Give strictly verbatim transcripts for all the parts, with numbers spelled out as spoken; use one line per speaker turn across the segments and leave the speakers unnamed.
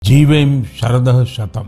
जीवेम शरदः शतम।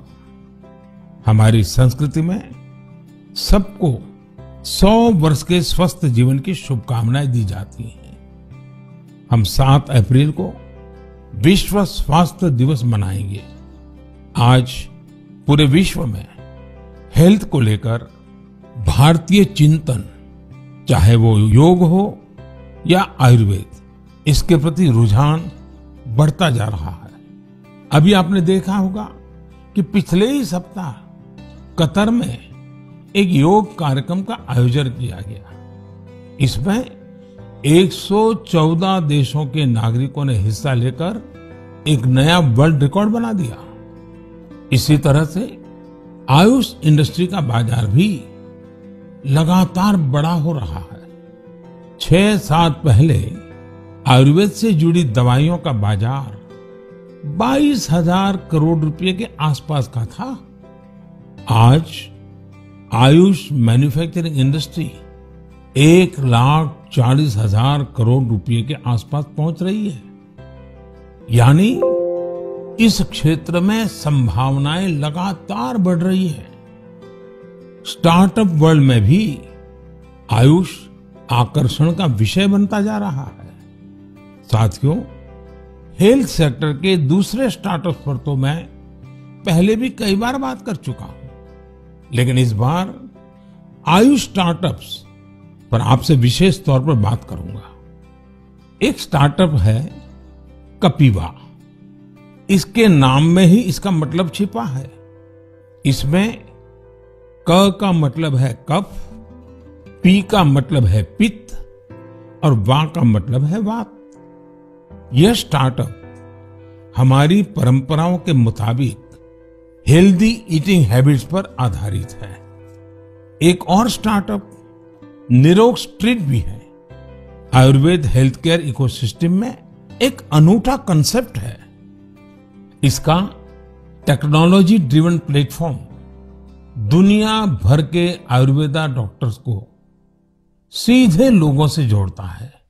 हमारी संस्कृति में सबको सौ वर्ष के स्वस्थ जीवन की शुभकामनाएं दी जाती हैं। हम सात अप्रैल को विश्व स्वास्थ्य दिवस मनाएंगे। आज पूरे विश्व में हेल्थ को लेकर भारतीय चिंतन, चाहे वो योग हो या आयुर्वेद, इसके प्रति रुझान बढ़ता जा रहा है। अभी आपने देखा होगा कि पिछले ही सप्ताह कतर में एक योग कार्यक्रम का आयोजन किया गया। इसमें एक सौ चौदह देशों के नागरिकों ने हिस्सा लेकर एक नया वर्ल्ड रिकॉर्ड बना दिया। इसी तरह से आयुष इंडस्ट्री का बाजार भी लगातार बड़ा हो रहा है। छह साल पहले आयुर्वेद से जुड़ी दवाइयों का बाजार बाईस हजार करोड़ रुपए के आसपास का था। आज आयुष मैन्युफैक्चरिंग इंडस्ट्री एक लाख चालीस हजार करोड़ रुपए के आसपास पहुंच रही है। यानी इस क्षेत्र में संभावनाएं लगातार बढ़ रही है। स्टार्टअप वर्ल्ड में भी आयुष आकर्षण का विषय बनता जा रहा है। साथियों, हेल्थ सेक्टर के दूसरे स्टार्टअप पर तो मैं पहले भी कई बार बात कर चुका हूं, लेकिन इस बार आयुष स्टार्टअप्स पर आपसे विशेष तौर पर बात करूंगा। एक स्टार्टअप है कपिवा। इसके नाम में ही इसका मतलब छिपा है। इसमें क का मतलब है कफ, पी का मतलब है पित्त और वा का मतलब है वात। यह स्टार्टअप हमारी परंपराओं के मुताबिक हेल्दी ईटिंग हैबिट्स पर आधारित है। एक और स्टार्टअप निरोग स्ट्रीट भी है। आयुर्वेद हेल्थ केयर इकोसिस्टम में एक अनूठा कंसेप्ट है। इसका टेक्नोलॉजी ड्रिवन प्लेटफॉर्म दुनिया भर के आयुर्वेदा डॉक्टर्स को सीधे लोगों से जोड़ता है।